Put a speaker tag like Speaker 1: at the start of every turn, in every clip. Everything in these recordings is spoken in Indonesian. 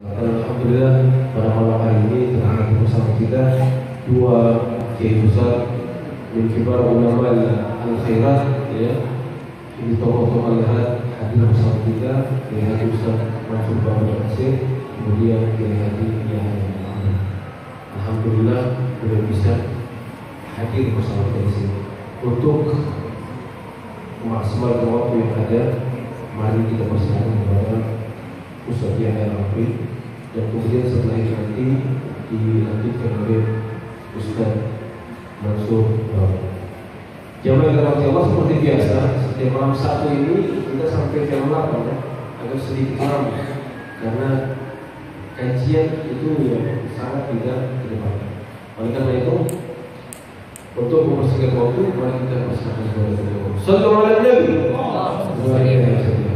Speaker 1: Alhamdulillah pada malam hari ini telah hadir bersama kita dua kiai besar min kibar ulama al-khairat, ya. Ini tokoh-tokoh lihat hadir bersama kita, Kiai Haji Ustaz Mansur Bahar Nasir, kemudian Kiai Haji yang alhamdulillah sudah bisa hadir bersama kita di sini. Untuk memaksimalkan waktu yang ada, mari kita persilakan kepada Ustaz Yahya Al-Afri, dan kemudian setelah itu nanti dilanjutkan oleh Ustaz Mansur Bahar. Jamaah yang dirahmati Allah, seperti biasa setiap malam Sabtu ini kita sampai jam 8 ya, agak sedikit malam karena kajian itu ya sangat tidak kedepankan. Oleh karena itu, untuk mempersingkat waktu, mari kita persilakan kepada beliau. Sallallahu alaihi wasallam.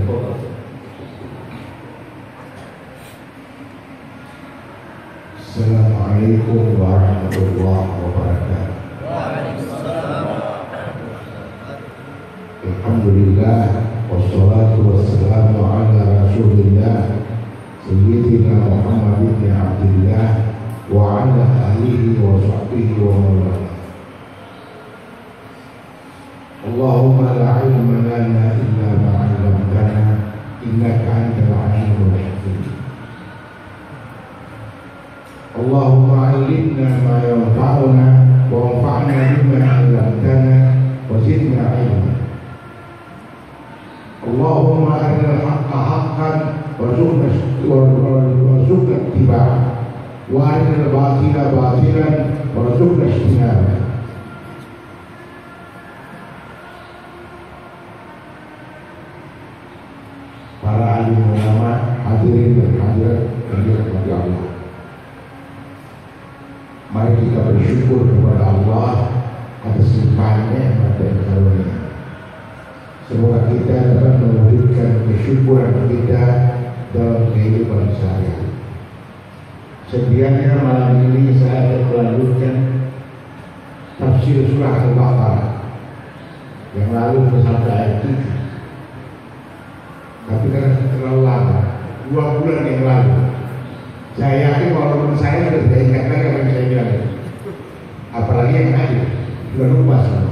Speaker 2: Assalamualaikum warahmatullahi wabarakatuh. Alhamdulillah, wassalatu wassalamu ala rasulillah Sayyidina Muhammad ibn Abdillah wa ala alihi wa sahbihi wa mawala. Allahumma la ilma lana illa ma 'allamtana innaka antal alimul hakim. Allahumma 'allimna ma yanfa'una wa anfa'na bima 'allamtana wa zidna 'ilma. Allahumma arina al-haqqa haqqan warzuqna ittiba'ah wa arina al-batila batilan warzuqna ijtinabah. Para alim ulama, hadirin dan hadirat yang dirahmati Allah, mari kita bersyukur kepada Allah atas limpahannya dan karunia. Semoga kita dapat mewujudkan kesyukuran kita dalam kehidupan sehari-hari. Sedianya malam ini saya akan melanjutkan tafsir surah Al-Baqarah yang lalu sampai ayat 7. Tapi karena terlalu lama, 2 bulan yang lalu, saya yakin walaupun saya sudah tidak ingat lagi apa yang saya bilang. Apalagi yang hadir, sudah lupa semua.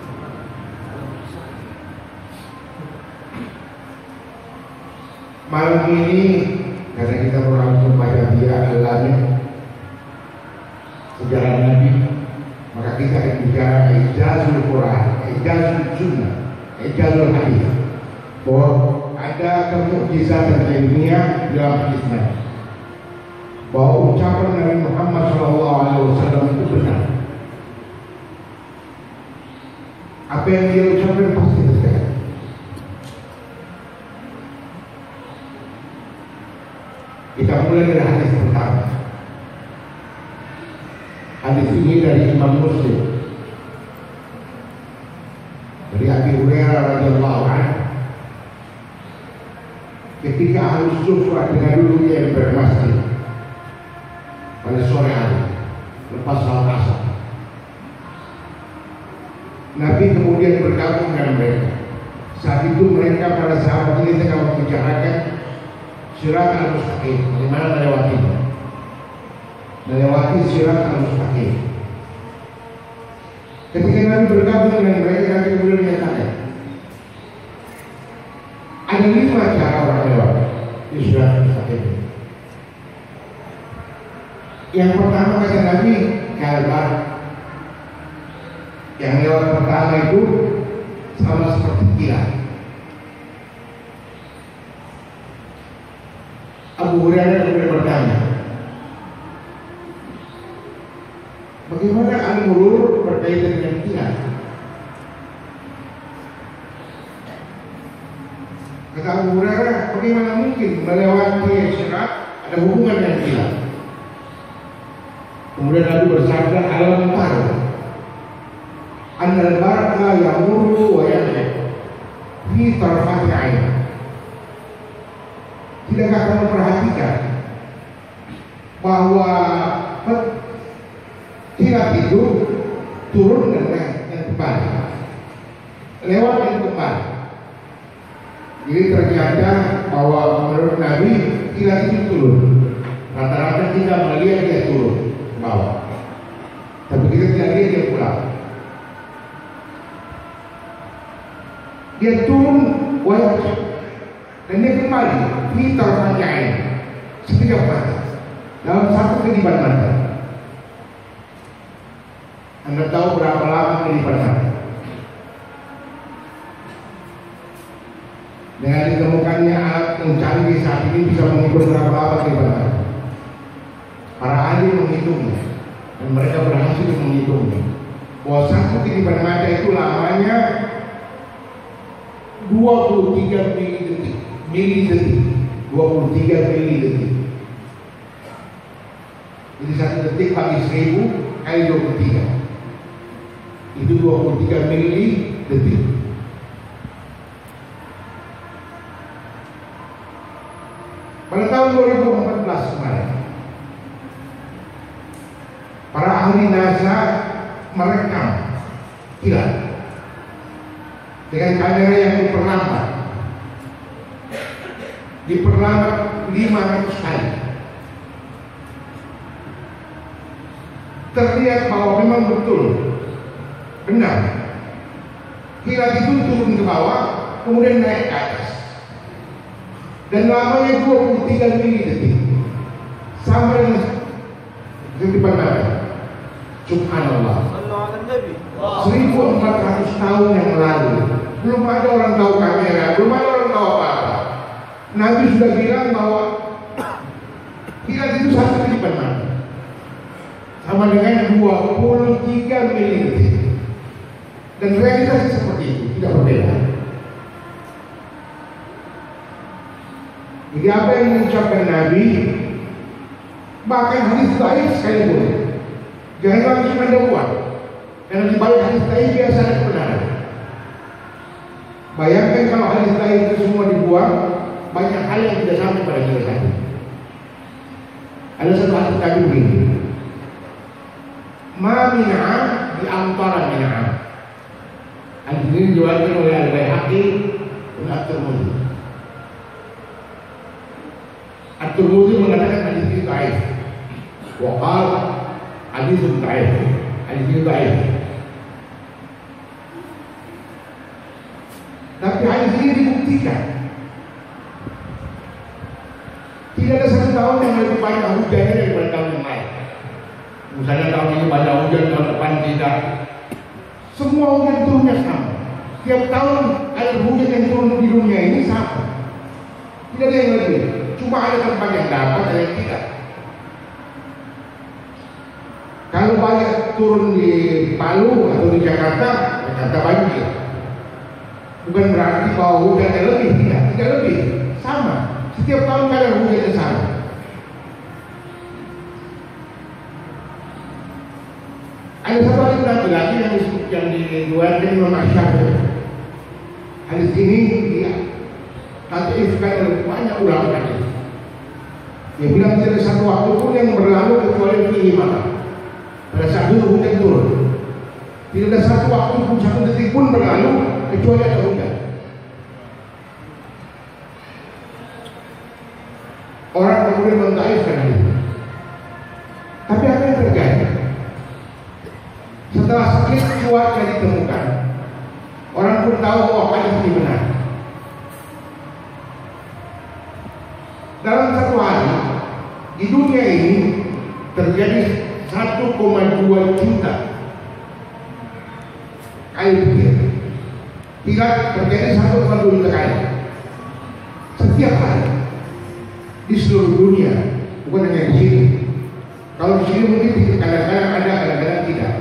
Speaker 2: Malam ini karena kita berlangsung pada dia alamnya sejarah Nabi, maka kita akan bicara ijazul Quran, ijazul Sunnah, ijazul Hadis, bahwa ada kemukjizatan ilmiah dalam Islam, bahwa ucapan Nabi Muhammad SAW itu benar. Apa yang dia ucapkan pasti terjadi. Kita mulai dari hadis pertama. Hadis ini dari Imam Muslim, dari Abi Hurairah radhiyallahu anhu. Ketika Ahlus Suffah dengan dulu yang bermasjid pada sore hari lepas salat asar, Nabi kemudian bergabung dengan mereka. Saat itu mereka para sahabat ini tengah membicarakan Sirat al-Mustaqim, di mana melewati Sirat al-Mustaqim. Ketika Nabi bergabung dengan mereka, Nabi kemudian menyatakan, ada 5 cara orang lewat di Sirat al-Mustaqim. Yang pertama kata Nabi, kalbar. Yang lewat pertama itu sama seperti kilat. Abu Hurairah kemudian bertanya, bagaimana al-murur berkaitan dengan kilat? Kata Abu Hurairah, bagaimana mungkin melewati Sirat ada hubungan dengan kilat? Kemudian Nabi bersabda, al-bar, an-barqa yamurru wa yaqif fi tarfati 'ain. Tidakkah kamu perhatikan bahwa kilat itu turun dan naik dan kembali, lewat dan kembali. Jadi ternyata bahwa menurut Nabi kilat itu turun, Rata-rata kita melihat dia turun ke bawah, tapi kita tidak lihat dia pulang. Dia turun wajib dan dia kembali fitar panjang sekejap mata dalam satu kedipan mata. Anda tahu berapa lama kedipan mata? Dengan ditemukannya alat yang canggih saat ini bisa mengukur berapa lama kedipan mata. Para ahli menghitungnya dan mereka berhasil menghitungnya bahwa satu kedipan mata itu lamanya 23 milidetik. 23 milidetik. Jadi satu detik bagi 1000 kali 23. Itu 23 milidetik. Pada tahun 2014 kemarin, para ahli NASA merekam kilat dengan kamera yang diperlambat 500 kali. Terlihat bahwa memang betul benar kilat itu turun ke bawah kemudian naik ke atas dan lamanya 23 milidetik, sama dengan kedipan mata. Subhanallah, 1400 tahun yang lalu belum ada orang tahu kamera, belum ada orang tahu apa-apa. Nabi sudah bilang bahwa kilat itu satu kedipan mata sama dengan 23 milidetik, dan realitas seperti itu tidak berbeda. Jadi apa yang diucapkan Nabi, bahkan hadis dhaif sekalipun, jangan langsung Anda buat, karena di balik hadis dhaif biasa ada kebenaran. Bayangkan kalau hadis dhaif itu semua dibuang, banyak hal yang tidak sampai pada kita saat ini. Ada satu hadis tadi begini, ma min'am di antara min'am. Hadis ini diwakilkan oleh Al-Baihaqi dan At-Tirmidzi. At-Tirmidzi mengatakan hadis ini dhaif. Wa qala hadis dhaif. Hadis ini dhaif. Tapi hadis ini dibuktikan. Tidak ada satu tahun yang lebih banyak hujannya daripada tahun yang lain. Misalnya tahun ini banyak hujan, tahun depan tidak. Semua hujan turunnya sama. Tiap tahun air hujan yang turun di dunia ini sama. Tidak ada yang lebih. Cuma ada tempat yang dapat, ada yang tidak. Kalau banyak turun di Palu atau di Jakarta banjir. Bukan berarti bahwa hujannya lebih, tidak lebih, sama. Setiap tahun kadar hujannya sama. Ada satu hadis lagi yang diriwayatkan Imam Syafi'i. Hadis ini dia tatifkan oleh banyak ulama hadis. Dia bilang tidak ada satu waktu pun yang berlalu kecuali fihi mata. Pada saat itu hujan turun. Tidak ada satu waktu pun, satu detik pun berlalu kecuali ada hujan. Orang kemudian mentaifkan itu. Tapi apa yang terjadi? Setelah sekian cuaca ditemukan, orang pun tahu bahwa hadis ini benar. Dalam satu hari di dunia ini terjadi 1,2 juta kali kilat. Kilat terjadi 1,2 juta kali setiap hari di seluruh dunia, bukan hanya di sini. Kalau di sini mungkin kadang-kadang ada, kadang-kadang tidak.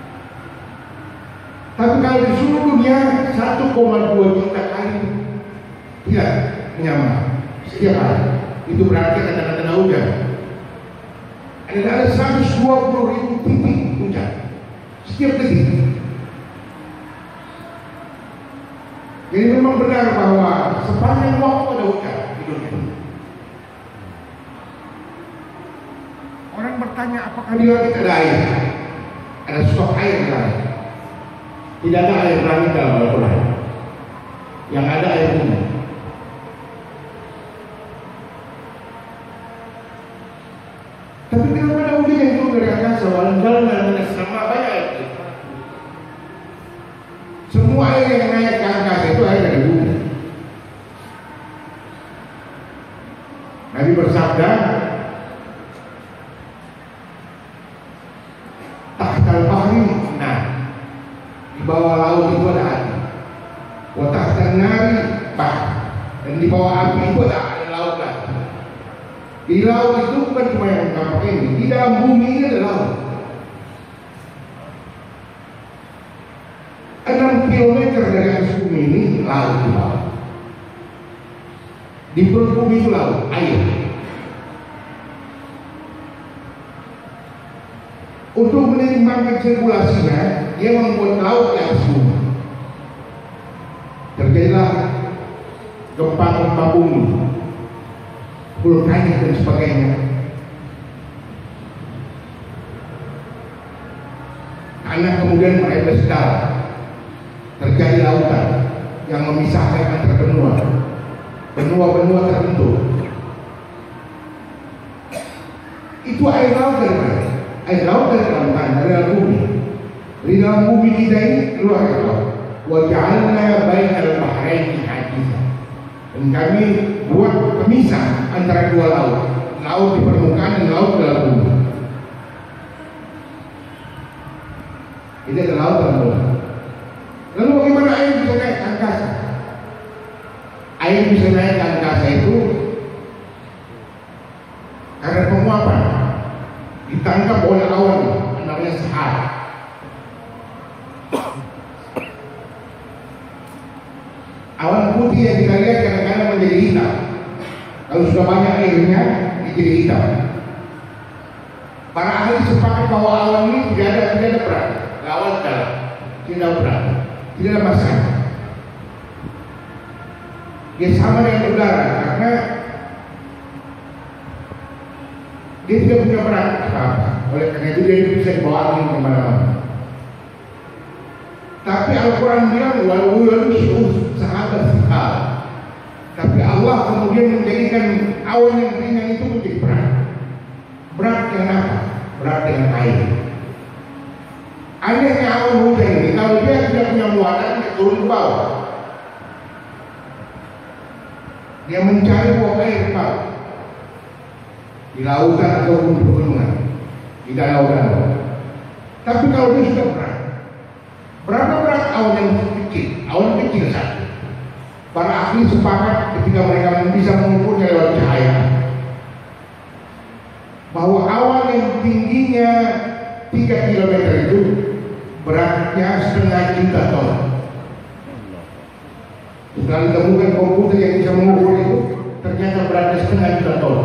Speaker 2: Tapi kalau di seluruh dunia 1,2 juta kali kilat menyambar setiap hari. Itu berarti kata-kata hujan. Ada 120.000 titik hujan setiap detik. Jadi memang benar bahwa sepanjang waktu ada hujan di dunia. Orang bertanya apakah di langit ada air? Ada stok air di langit? Tidak ada air langit dalam Al-Quran. Yang ada air bumi. Tapi kenapa ada hujan yang turun dari angkasa? Walau sama banyak air. Semua air yang naik ke angkasa itu air dari bumi. Nabi bersabda, tahtal bahri, nah di bawah laut itu ada api. Wa tahtal nari, bah, dan di bawah api itu ada laut lagi. Di laut itu bukan cuma yang nampak ini, di dalam bumi ini ada laut. 6 kilometer dari atas bumi ini laut di bawah. Di perut bumi itu laut, air. Untuk menyeimbangkan sirkulasinya, dia membuat laut di atas bumi. Terjadilah gempa-gempa bumi, vulkanik dan sebagainya. Karena kemudian mereka sedar terjadi lautan yang memisahkan antara benua terbentuk. Itu air laut dari mana? Air laut dari dalam tanah, dari dalam bumi. Di dalam bumi kita ini keluar air laut. Wa ja'alna bainal bahraini hajizan. Dan kami buat pemisah antara dua laut, laut di permukaan dan laut di dalam bumi. Ini adalah laut dalam bumi. Lalu bagaimana air bisa naik ke angkasa? Air bisa naik ke angkasa itu karena penguapan ditangkap oleh awan namanya sahab. Awan putih yang kita lihat kadang-kadang menjadi hitam. Kalau sudah banyak airnya, jadi hitam. Para ahli sepakat bahwa awan ini tidak ada berat. Awan dalam, tidak berat, tidak ada masalah. Dia sama dengan udara karena dia tidak punya berat apa-apa. Oleh karena itu dia bisa dibawa angin kemana-mana. Tapi Al-Quran bilang walau sahabat sikal. Tapi Allah kemudian menjadikan awan yang ringan itu menjadi berat. Berat dengan apa? Berat dengan air. Anehnya awan hujan ini, kalau dia tidak punya muatan, dia turun ke bawah. Dia mencari buah air ke bawah. Di lautan ataupun di pegunungan, di danau-danau. Tapi kalau dia sudah berat, berapa berat awan yang kecil? Awan kecil saja. Para ahli sepakat ketika mereka bisa mengukurnya lewat cahaya, bahwa awan yang tingginya 3 km itu beratnya 1,5 juta ton. Setelah ditemukan komputer yang bisa mengukur itu, ternyata beratnya 1,5 juta ton.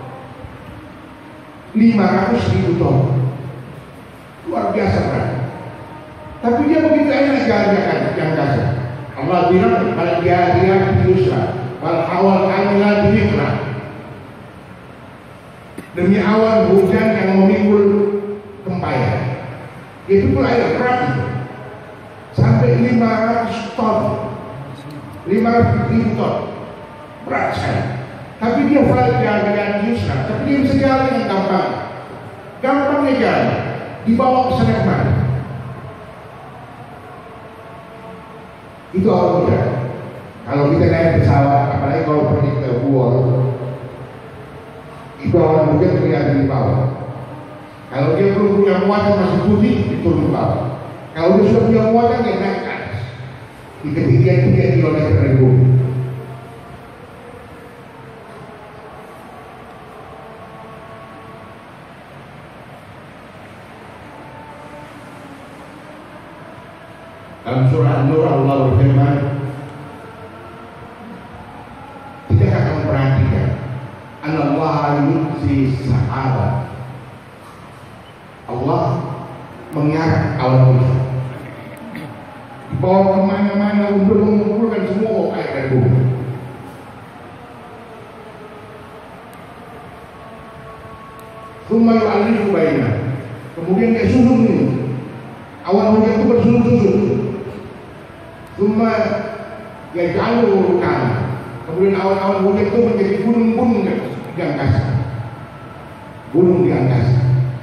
Speaker 2: 500.000 ton. Luar biasa berat. Tapi dia begitu enak jalan-jalan di angkasa. Allah bilang bal jahiliyah yusra wal awal amilah bidikra. Demi awan hujan yang memikul tempayan. Itu pula air berat itu. Sampai 500 ton. 500.000 ton. Berat sekali. Tapi dia bal jahiliyah yusra. Tapi dia bisa jalan dengan gampang. Gampangnya jalan. Dibawa ke sana kemana. Itu awal muda. Kalau kita naik pesawat, apalagi kalau pergi ke Buol, itu awal muda kelihatan di bawah. Kalau dia belum punya muatan masih putih, diturun ke bawah. Kalau dia sudah punya muatan, dia naik ke atas di ketinggian 3 km dari bumi. Dalam surah An-Nur Allah berfirman, tidak akan memperhatikan Allah yudzi sahabat. Allah mengarah awan hujan dibawa kemana-mana untuk mengumpulkan semua air dari bumi. Tsumma yu'allifu bainah. Kemudian dia susun ini. Awan hujan itu bersusun-susun. Cuma ya jalur kan. Kemudian awan-awan hujan itu menjadi gunung-gunung di angkasa. gunung di angkasa.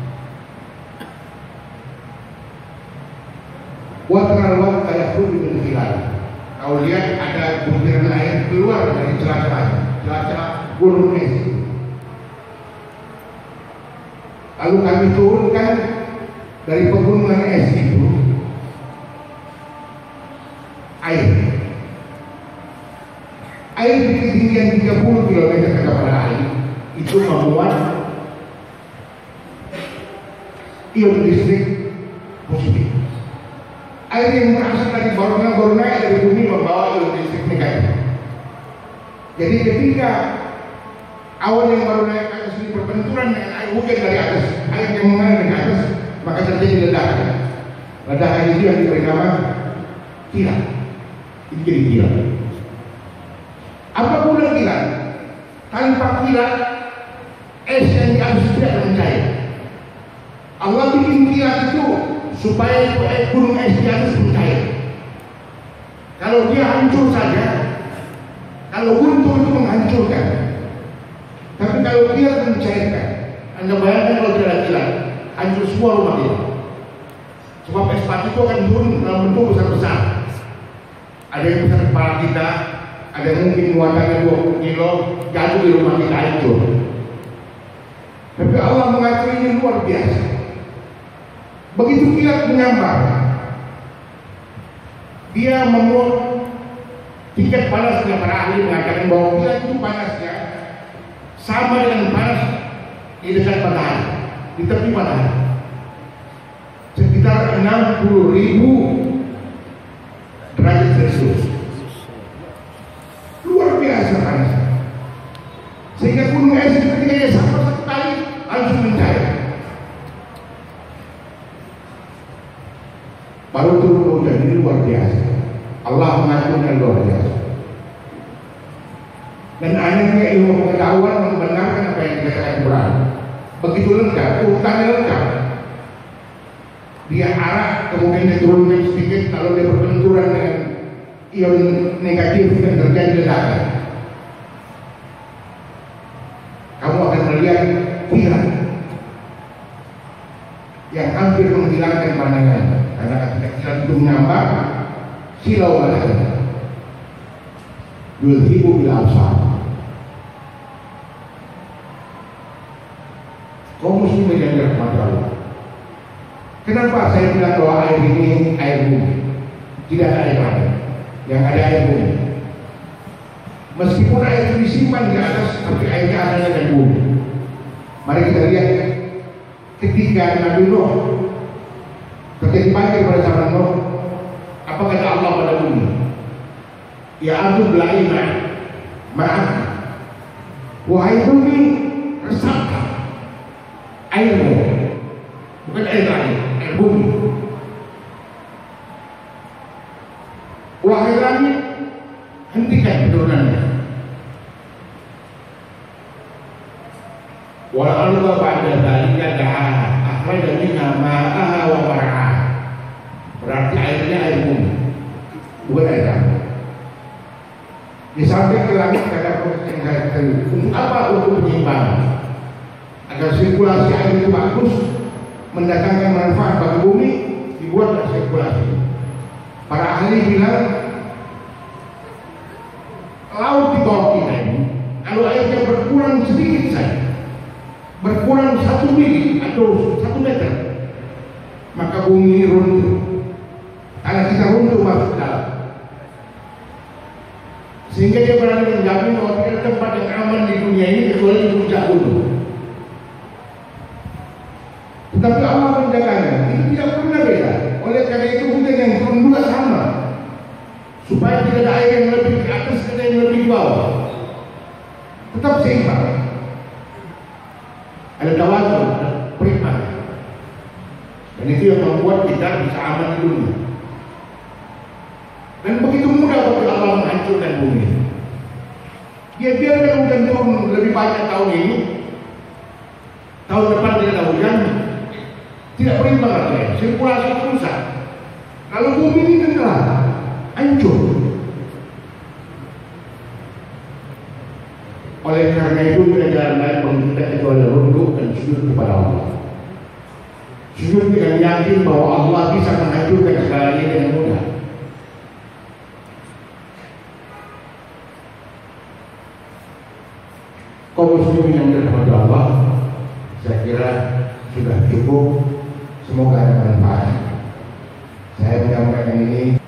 Speaker 2: Wa tarawat kayak pun di hilal. Kau lihat ada butiran air keluar dari celah-celah gunung es. Lalu kami turunkan dari pegunungan es itu air di ketinggian 30 km kepada air itu memuat ion listrik positif. Air yang berasal dari baru naik dari bumi membawa ion listrik negatif. Jadi ketika awan yang baru naik ke atas ini berbenturan dengan air hujan dari atas, air yang mengalir ke atas, maka terjadi ledakan. Ledakan itu yang diberi nama kilat. Itu jadi kilat. Apa guna kilat? Tanpa kilat, es yang di atas tidak akan mencair. Allah bikin kilat itu supaya gunung es di atas mencair. Kalau dia hancur saja, kalau guntur itu menghancurkan. Tapi kalau dia mencairkan, Anda bayangkan kalau tidak ada kilat, hancur semua rumah dia. Sebab es batu itu akan turun dalam bentuk besar-besar. Ada yang besar kepala kita, ada yang mungkin muatannya 20 kilo, jatuh di rumah kita hancur. Tapi Allah mengatur ini luar biasa. Begitu kilat menyambar, dia memuat tingkat panasnya. Para ahli mengatakan bahwa kilat itu panasnya sama dengan panas di dekat matahari, di tepi matahari, sekitar 60.000 derajat Celcius. Luar biasa panas. Sehingga gunung es ketika dia sampai satu kali langsung mencair. Baru turun hujan, ini luar biasa. Allah mengaturnya luar biasa. Dan anehnya ilmu pengetahuan membenarkan apa yang dikatakan Quran. Begitu lengkap, urutannya lengkap. Dia arah, kemudian diturunkan sedikit, kalau dia berbenturan dengan ion negatif dan terjadi ledakan. Kamu akan melihat kilat yang hampir menghilangkan pandangan, karena ketika kilat itu menyambar, silau badannya. Yulhibu bil absar. Kaum muslimin yang dirahmati Allah. Kenapa saya bilang bahwa air ini air bumi? Tidak ada air lain. Yang ada air bumi. Meskipun air itu disimpan di atas, tapi airnya asalnya dari bumi. Mari kita lihat ketika Nabi Nuh terjadi banjir pada zaman Nuh, apa kata Allah pada bumi? Ya ardu bela'i maaf, wahai bumi, resapkan airmu, bukan air lain, air bumi. Wahai langit, hentikan turunannya. Wal arda ba'da dzalika da'aha akhraja minha ma'aha wa mar'aha. Berarti airnya air bumi, bukan air lain. Disampaikan ke langit kata yang saya tadi, untuk apa? Untuk penyimpangan, agar sirkulasi air itu bagus, mendatangkan manfaat bagi bumi, dibuatlah sirkulasi. Para ahli bilang laut di bawah kita ini, kalau airnya berkurang sedikit saja, berkurang 1 mili atau 1 meter, maka bumi runtuh, tanah kita runtuh masuk ke dalam. Sehingga dia berani menjamin bahwa tidak ada tempat yang aman di dunia ini kecuali di puncak gunung. Tetapi Allah menjaganya, itu tidak pernah beda. Oleh karena itu hujan yang turun juga sama, supaya tidak ada air yang lebih ke atas dan yang lebih di bawah. Tetap seimbang. Ada tawazun, ada prima. Dan itu yang membuat kita bisa aman di dunia. Dan begitu mudah bagi Allah menghancurkan bumi. Dia biarkan hujan turun lebih banyak tahun ini, tahun depan tidak ada hujan, tidak berimbang lagi, sirkulasi rusak. Kalau bumi ini tenggelam, hancur. Oleh karena itu tidak jalan lain bagi kita kecuali runduk dan sujud kepada Allah. Sujud dengan yakin bahwa Allah bisa menghancurkan segalanya dengan mudah. Kaum muslimin yang dirahmati Allah, saya kira sudah cukup. Semoga ada manfaat. Saya menyampaikan ini